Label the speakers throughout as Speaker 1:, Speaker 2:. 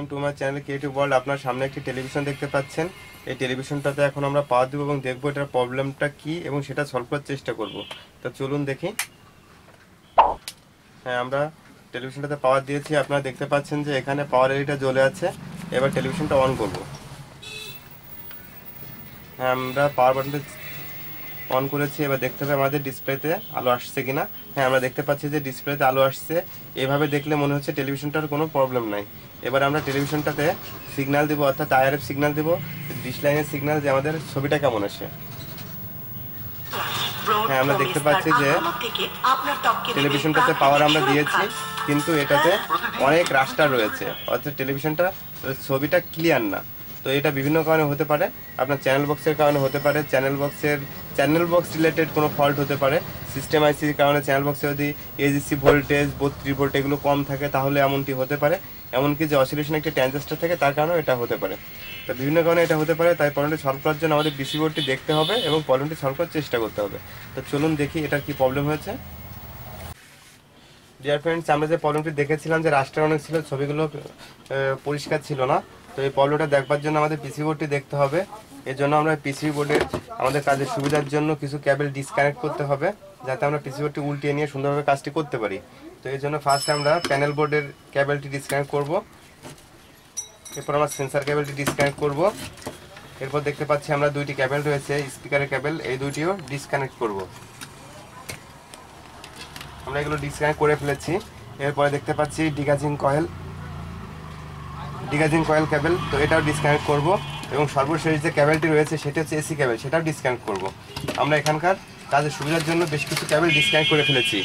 Speaker 1: Two my channel creative world. আপনার সামনে একটি টেলিভিশন দেখতে পাচ্ছেন। এই টেলিভিশনটাতে এখন আমরা পাওয়ার দেবো এবং দেখবো এটার প্রবলেমটা কি এবং সেটা সলভ করার চেষ্টা করব। তো চলুন দেখি। হ্যাঁ, আমরা টেলিভিশনটাতে পাওয়ার দিয়েছি। আপনারা দেখতে পাচ্ছেন যে এখানে পাওয়ার এলইডিটা জ্বলে আছে। এবার টেলিভিশনটা অন করব। হ্যাঁ, আমরা পাওয়ার বাটনটা অন করেছি। এবার দেখতে হবে আমাদের ডিসপ্লেতে আলো আসছে কিনা। হ্যাঁ, আমরা দেখতে পাচ্ছি যে ডিসপ্লেতে আলো আসছে। এভাবে দেখলে মনে হচ্ছে টেলিভিশনটার কোনো প্রবলেম নাই। এবার আমরা টেলিভিশনটাতে সিগন্যাল দেবো, অর্থাৎ আইআরএফ সিগন্যাল দেবো, ডিশ লাইনের সিগন্যাল, যে আমাদের ছবিটা কেমন আসে। হ্যাঁ, আমরা দেখতে পাচ্ছি যে টেলিভিশনটাতে পাওয়ার আমরা দিয়েছি, কিন্তু এটাতে অনেক রাস্টার রয়েছে, অর্থাৎ টেলিভিশনটা ছবিটা ক্লিয়ার না। তো এটা বিভিন্ন কারণে হতে পারে। আপনার চ্যানেল বক্সের কারণে হতে পারে, চ্যানেল বক্স রিলেটেড কোনো ফল্ট হতে পারে। সিস্টেম আইসির কারণে চ্যানেল বক্সে যদি এজিসি ভোল্টেজ 32 ভোল্ট এগুলো কম থাকে তাহলে এমনটি হতে পারে। এমনকি যে অসিলেশন একটা ট্রানজিস্টর থাকে তার কারণেও এটা হতে পারে। তো বিভিন্ন কারণে এটা হতে পারে। তাই প্রবলেমটি সলভ করার জন্য আমাদের পিসি বোর্ডটি দেখতে হবে এবং প্রবলেমটি সলভ করার চেষ্টা করতে হবে। তো চলুন দেখি এটার কি প্রবলেম হয়েছে। ডিয়ার ফ্রেন্ডস, আমরা যে প্রবলেমটি দেখেছিলাম যে রাস্টার অনেক ছিল, ছবিগুলো পরিষ্কার ছিল না। তো এই প্রবলেমটা দেখবার জন্য আমাদের পিসি বোর্ডটি দেখতে হবে। এর জন্য আমরা পিসি বোর্ডের আমাদের কাজের সুবিধার জন্য কিছু কেবল ডিসকানেক্ট করতে হবে, যাতে আমরা পিসি বোর্ডটি উল্টিয়ে নিয়ে সুন্দরভাবে কাজটি করতে পারি। তো এর জন্য ফার্স্ট আমরা প্যানেল বোর্ডের কেবলটি ডিসকানেক্ট করব। এরপর আমরা সেন্সার কেবলটি ডিসকানেক্ট করব। এরপর দেখতে পাচ্ছি আমরা দুইটি কেবল রয়েছে, স্পিকারের কেবল, এই দুইটিও ডিসকানেক্ট করব। আমরা এগুলো ডিসকানেক্ট করে ফেলেছি। এরপরে দেখতে পাচ্ছি ডিগাজিং কয়েল কেবল, তো এটাও ডিসকানেক্ট করব। এবং সর্বশেষ যে কেবলটি রয়েছে সেটা হচ্ছে এসি কেবল, সেটাও ডিসকানেক্ট করব। আমরা এখানকার কাজের সুবিধার জন্য বেশ কিছু কেবল ডিসকানেক্ট করে ফেলেছি।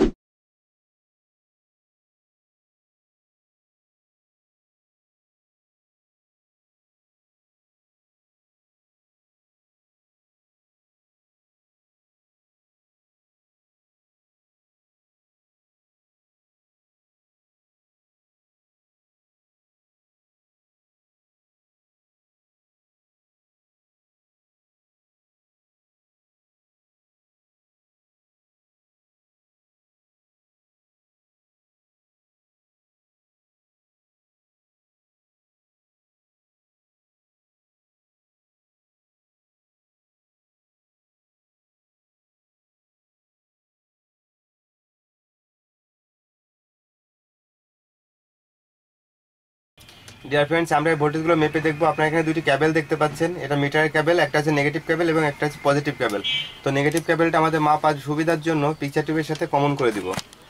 Speaker 1: ডিয়ার ফ্রেন্ডস, আমরা এই ভোল্টেজগুলো মেপে দেখবো। আপনারা এখানে দুটি কেবল দেখতে পাচ্ছেন, এটা মিটারের কেবল, একটা হচ্ছে নেগেটিভ কেবল এবং একটা হচ্ছে পজিটিভ কেবল। তো নেগেটিভ কেবলটা আমাদের মাপ আজ সুবিধার জন্য পিকচার টিউবের সাথে কমন করে দিব।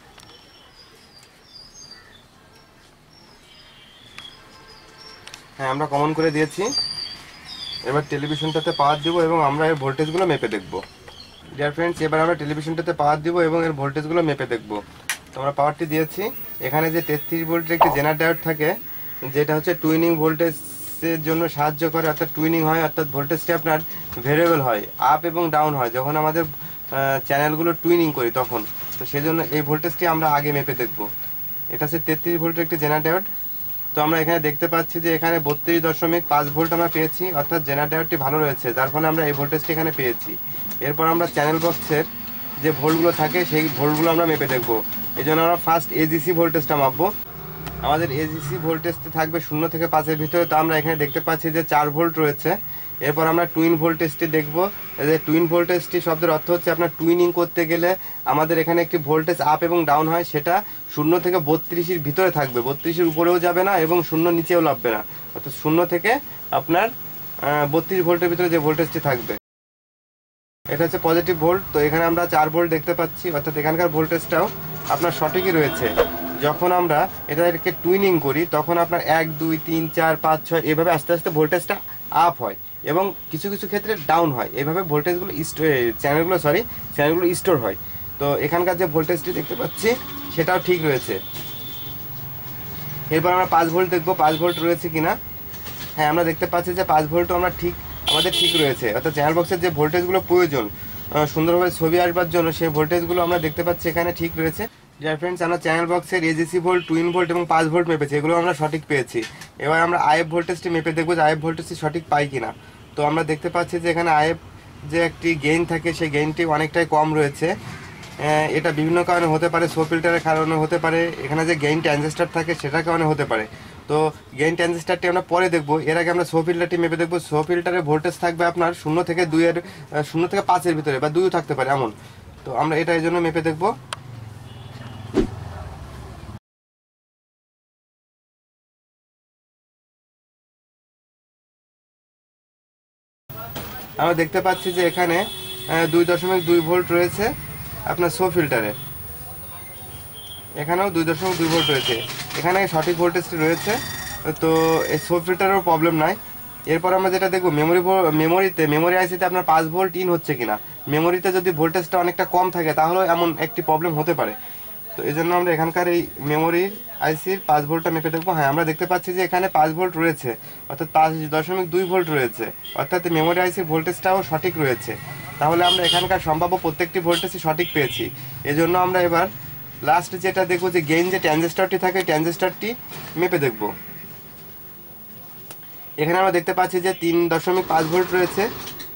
Speaker 1: হ্যাঁ, আমরা কমন করে দিয়েছি। এবার টেলিভিশনটাতে পাওয়ার দিব এবং আমরা এর ভোল্টেজগুলো মেপে দেখব। ডিয়ার ফ্রেন্ডস, এবার আমরা টেলিভিশনটাতে পাওয়ার দিব এবং এর ভোল্টেজগুলো মেপে দেখব। তো আমরা পাওয়ারটি দিয়েছি। এখানে যে 33 ভোল্টের একটি জেনারেটর ডায়োড থাকে, যেটা হচ্ছে টুইনিং ভোল্টেজের জন্য সাহায্য করে, অর্থাৎ টুইনিং হয়, অর্থাৎ ভোল্টেজটি আপনার ভেরিয়েবল হয়, আপ এবং ডাউন হয় যখন আমাদের চ্যানেলগুলো টুইনিং করি তখন। তো সেই জন্য এই ভোল্টেজটি আমরা আগে মেপে দেখব। এটা হচ্ছে 33 ভোল্টের একটি জেনারেটর ডায়োড। তো আমরা এখানে দেখতে পাচ্ছি যে এখানে 32.5 ভোল্ট আমরা পেয়েছি, অর্থাৎ জেনারেটর ডায়োডটি ভালো রয়েছে, যার ফলে আমরা এই ভোল্টেজটি এখানে পেয়েছি। এরপর আমরা চ্যানেল বক্সের যে ভোল্টগুলো থাকে সেই ভোল্টগুলো আমরা মেপে দেখব। এই জন্য আমরা ফার্স্ট এজিসি ভোল্টেজটা মাপবো। আমাদের এজিসি ভোল্টেজটি থাকবে 0 থেকে 5-এর ভিতরে। তো আমরা এখানে দেখতে পাচ্ছি যে 4 ভোল্ট রয়েছে। এরপর আমরা টুইন ভোল্টেজটি দেখব। যে টুইন ভোল্টেজটি শব্দের অর্থ হচ্ছে আপনার টুইনিং করতে গেলে আমাদের এখানে একটি ভোল্টেজ আপ এবং ডাউন হয়, সেটা 0 থেকে 32-এর ভিতরে থাকবে, 32-এর উপরেও যাবে না এবং 0 নিচেও নামবে না, অর্থাৎ 0 থেকে আপনার 32 ভোল্টের ভিতরে যে ভোল্টেজটি থাকবে এটা হচ্ছে পজিটিভ ভোল্ট। তো এখানে আমরা 4 ভোল্ট দেখতে পাচ্ছি, অর্থাৎ এখানকার ভোল্টেজটাও আপনার সঠিকই রয়েছে। যখন আমরা এটাকে টুইনিং করি তখন আপনার 1, 2, 3, 4, 5, 6 এভাবে আস্তে আস্তে ভোল্টেজটা আপ হয় এবং কিছু কিছু ক্ষেত্রে ডাউন হয়। এভাবে ভোল্টেজগুলো চ্যানেলগুলো স্টোর হয়। তো এখানকার যে ভোল্টেজটি দেখতে পাচ্ছি সেটাও ঠিক রয়েছে। এরপর আমরা 5 ভোল্ট দেখবো, 5 ভোল্ট রয়েছে কিনা। হ্যাঁ, আমরা দেখতে পাচ্ছি যে 5 ভোল্টও আমাদের ঠিক রয়েছে, অর্থাৎ চ্যানেল বক্সের যে ভোল্টেজগুলো প্রয়োজন সুন্দরভাবে ছবি আসবার জন্য সেই ভোল্টেজগুলো আমরা দেখতে পাচ্ছি এখানে ঠিক রয়েছে। ডিয়ার ফ্রেন্ডস, আমরা চ্যানেল বক্সের এজিসি ভোল্ট, টুইন ভোল্ট এবং 5 ভোল্ট মেপেছি, এগুলো আমরা সঠিক পেয়েছি। এবার আমরা আইএফ ভোল্টেজটি মেপে দেখবো যে আইএফ ভোল্টেজটি সঠিক পাই কিনা। তো আমরা দেখতে পাচ্ছি যে এখানে আইএফ যে একটি গেইন থাকে সেই গেইনটি অনেকটাই কম রয়েছে। এটা বিভিন্ন কারণে হতে পারে, শো ফিল্টারের কারণে হতে পারে, এখানে যে গেইন ট্রানজিস্টর থাকে সেটার কারণে হতে পারে। তো গেইন ট্রানজিস্টারটি আমরা পরে দেখবো। এর আগে আমরা শো ফিল্টারটি মেপে দেখবো। শো ফিল্টারের ভোল্টেজ থাকবে আপনার 0 থেকে 2 0 থেকে 5 ভিতরে, বা 2 থাকতে পারে এমন। তো আমরা এটা এই জন্য মেপে দেখবো। আমরা দেখতে পাচ্ছি যে এখানে 2.2 ভোল্ট রয়েছে আপনার শো ফিল্টারে, এখানেও 2.2 ভোল্ট রয়েছে, এখানে সঠিক ভোল্টেজটি রয়েছে। তো এই শো ফিল্টারেরও প্রবলেম নাই। এরপর আমরা যেটা দেখবো মেমোরি আইসিতে আপনার 5 ভোল্ট ইন হচ্ছে কিনা। মেমোরিতে যদি ভোল্টেজটা অনেকটা কম থাকে তাহলে এমন একটি প্রবলেম হতে পারে। তো এই জন্য আমরা এখানকার এই মেমোরির আইসির 5 ভোল্টটা মেপে দেখবো। হ্যাঁ, আমরা দেখতে পাচ্ছি যে এখানে 5 ভোল্ট রয়েছে, অর্থাৎ 5.2 ভোল্ট রয়েছে, অর্থাৎ মেমোরি আইসির ভোল্টেজটাও সঠিক রয়েছে। তাহলে আমরা এখানকার সম্ভাব্য প্রত্যেকটি ভোল্টেজই সঠিক পেয়েছি। এজন্য আমরা এবার লাস্ট যেটা দেখবো যে গেইন যে ট্রানজিস্টরটি থাকে, ট্রানজিস্টরটি মেপে দেখবো। এখানে আমরা দেখতে পাচ্ছি যে 3.5 ভোল্ট রয়েছে।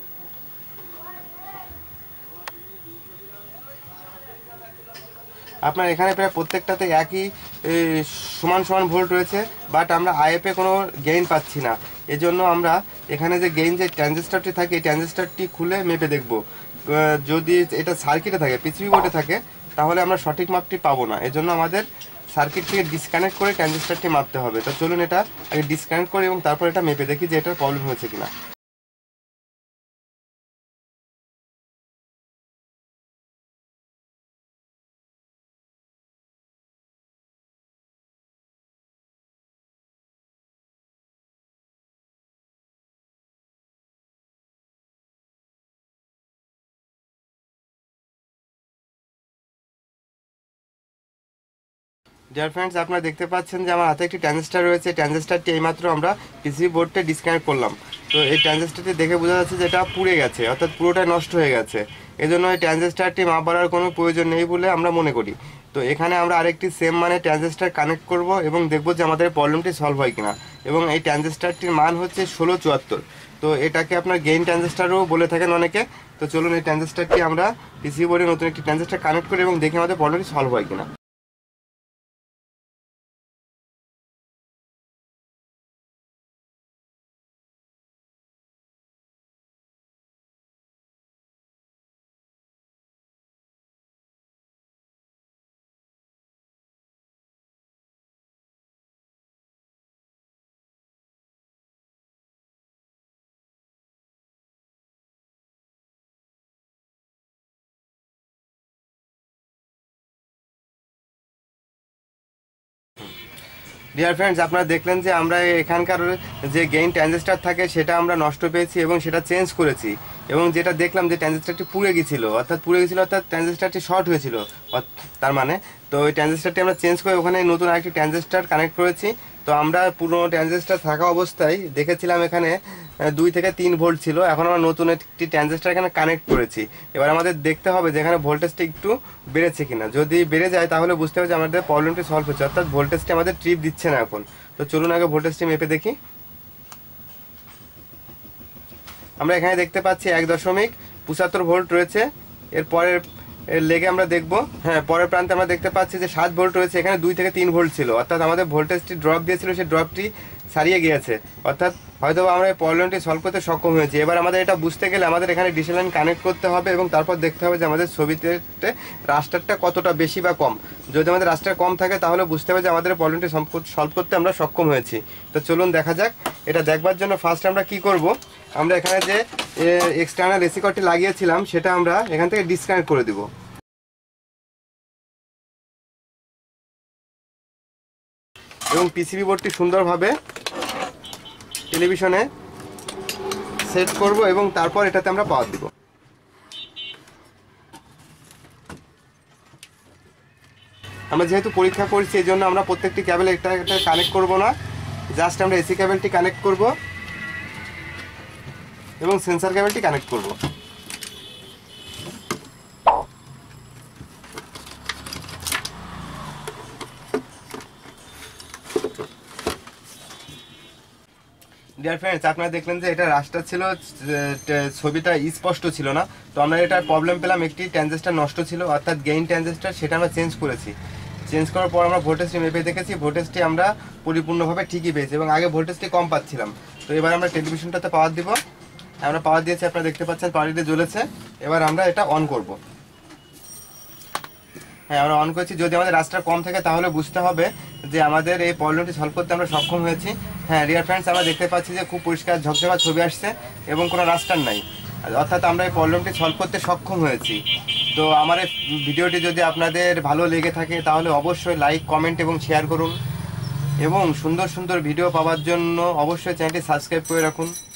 Speaker 1: আপনার এখানে প্রায় প্রত্যেকটাতে একই সমান সমান ভোল্ট রয়েছে, বাট আমরা আইএফে কোনো গেইন পাচ্ছি না। এজন্য আমরা এখানে যে গেইন যে ট্রানজিস্টরটি থাকে এই ট্রানজিস্টরটি খুলে মেপে দেখব। যদি এটা সার্কিটে থাকে, পিসিবি বোর্ডে থাকে, তাহলে আমরা সঠিক মাপটি পাবো না। এজন্য আমাদের সার্কিট থেকে ডিসকানেক্ট করে ট্রানজিস্টরটি মাপতে হবে। তো চলুন এটা আগে ডিসকানেক্ট করি এবং তারপর এটা মেপে দেখি যে এটার প্রবলেম হয়েছে কিনা। ডিয়ার ফ্রেন্ডস, আপনারা দেখতে পাচ্ছেন যে আমার হাতে একটি ট্রানজিস্টার রয়েছে। ট্রানজিস্টারটি এইমাত্র আমরা পিসিবি বোর্ডে ডিসকানেক্ট করলাম। তো এই ট্রানজিস্টারটি দেখে বোঝা যাচ্ছে যে এটা পুড়ে গেছে, অর্থাৎ পুরোটাই নষ্ট হয়ে গেছে। এজন্য এই ট্রানজিস্টারটি মাপ বাড়ার কোনো প্রয়োজন নেই বলে আমরা মনে করি। তো এখানে আমরা আরেকটি সেম মানে ট্রানজিস্টার কানেক্ট করব এবং দেখব যে আমাদের প্রবলেমটি সলভ হয় কিনা। এবং এই ট্রানজিস্টারটির মান হচ্ছে 1674। তো এটাকে আপনার গেইন ট্রানজিস্টারও বলে থাকেন অনেকে। তো চলুন এই ট্রানজিস্টারটি আমরা পিসিবি বোর্ডে নতুন একটি ট্রানজিস্টার কানেক্ট করি এবং দেখি আমাদের প্রবলেমটি সলভ হয় কিনা। ডিয়ার ফ্রেন্ডস, আপনারা দেখলেন যে আমরা এখানকার যে গেইন ট্রানজিস্টার থাকে সেটা আমরা নষ্ট পেয়েছি এবং সেটা চেঞ্জ করেছি। এবং যেটা দেখলাম যে ট্রানজিস্টারটি পুড়ে গেছিলো, অর্থাৎ ট্রানজিস্টারটি শর্ট হয়েছিল। তার মানে তো ওই ট্রানজিস্টারটি আমরা চেঞ্জ করে ওখানে নতুন আরেকটি ট্রানজিস্টার কানেক্ট করেছি। তো আমরা পুরনো ট্রানজিস্টার থাকা অবস্থায় দেখেছিলাম এখানে 2 থেকে 3 ভোল্ট ছিল। এখন আমরা নতুন একটি ট্রানজিস্টার এখানে কানেক্ট করেছি। এবার আমাদের দেখতে হবে যে এখানে ভোল্টেজটা একটু বেড়েছে কিনা। যদি বেড়ে যায় তাহলে বুঝতে হবে যে আমাদের প্রবলেমটি সলভ হচ্ছে, অর্থাৎ ভোল্টেজটি আমাদের ট্রিপ দিচ্ছে না এখন। তো চলুন আগে ভোল্টেজটি মেপে দেখি। আমরা এখানে দেখতে পাচ্ছি 1.75 ভোল্ট রয়েছে। এর পরের লেগে আমরা দেখব, হ্যাঁ, পরের প্রান্তে আমরা দেখতে পাচ্ছি যে 7 ভোল্ট রয়েছে। এখানে 2 থেকে 3 ভোল্ট ছিল, অর্থাৎ আমাদের ভোল্টেজটি ড্রপ দিয়েছিল, সেই ড্রপটি ছাড়িয়ে গিয়েছে। অর্থাৎ হয়তো আমরা এই প্রবলেমটি সলভ করতে সক্ষম হয়েছি। এবার আমাদের এটা বুঝতে গেলে আমাদের এখানে ডিসি লাইন কানেক্ট করতে হবে এবং তারপর দেখতে হবে যে আমাদের ছবিতে রাস্টারটা কতটা বেশি বা কম। যদি আমাদের রাস্টার কম থাকে তাহলে বুঝতে হবে যে আমাদের প্রবলেমটি সলভ করতে আমরা সক্ষম হয়েছি। তো চলুন দেখা যাক। এটা দেখবার জন্য ফার্স্ট আমরা কি করব, আমরা এখানে যে এক্সটার্নাল এসি কর্ডটি লাগিয়েছিলাম সেটা আমরা এখান থেকে ডিসকানেক্ট করে দিব এবং পিসিবি বোর্ডটি সুন্দরভাবে টেলিভিশনে সেট করব এবং তারপর এটাতে আমরা পাওয়ার দিব। আমরা যেহেতু পরীক্ষা করছি এই জন্য আমরা প্রত্যেকটি কেবল একটা কানেক্ট করব না, জাস্ট আমরা এসি কেবলটি কানেক্ট করব এবং সেন্সর কেবলটি কানেক্ট করব। ডিয়ার ফ্রেন্ডস, আপনারা দেখলেন যে এটা রাস্টার ছিল, ছবিটা স্পষ্ট ছিল না। তো আমরা এটার প্রবলেম পেলাম, একটি ট্রানজিস্টার নষ্ট ছিল, অর্থাৎ গেইন ট্রানজিস্টার, সেটা আমরা চেঞ্জ করেছি। চেঞ্জ করার পর আমরা ভোল্টেজটি মেপে দেখেছি, ভোল্টেজটি আমরা পরিপূর্ণভাবে ঠিকই পেয়েছি এবং আগে ভোল্টেজটি কম পাচ্ছিলাম। তো এবার আমরা টেলিভিশনটাতে পাওয়ার দিব, আমরা পাওয়ার দিয়েছি, আপনারা দেখতে পাচ্ছেন পাওয়ারটি জ্বলেছে। এবার আমরা এটা অন করব। হ্যাঁ, আমরা অন করেছি। যদি আমাদের রাস্টার কম থাকে তাহলে বুঝতে হবে যে আমাদের এই প্রবলেমটি সলভ করতে আমরা সক্ষম হয়েছি। হ্যাঁ ডিয়ার ফ্রেন্ডস, আমরা দেখতে পাচ্ছি যে খুব পরিষ্কার ঝকঝকা ছবি আসছে এবং কোনো রাস্টার নাই, অর্থাৎ আমরা এই প্রবলেমটি সলভ করতে সক্ষম হয়েছি। তো আমার এই ভিডিওটি যদি আপনাদের ভালো লেগে থাকে তাহলে অবশ্যই লাইক, কমেন্ট এবং শেয়ার করুন এবং সুন্দর সুন্দর ভিডিও পাওয়ার জন্য অবশ্যই চ্যানেলটি সাবস্ক্রাইব করে রাখুন।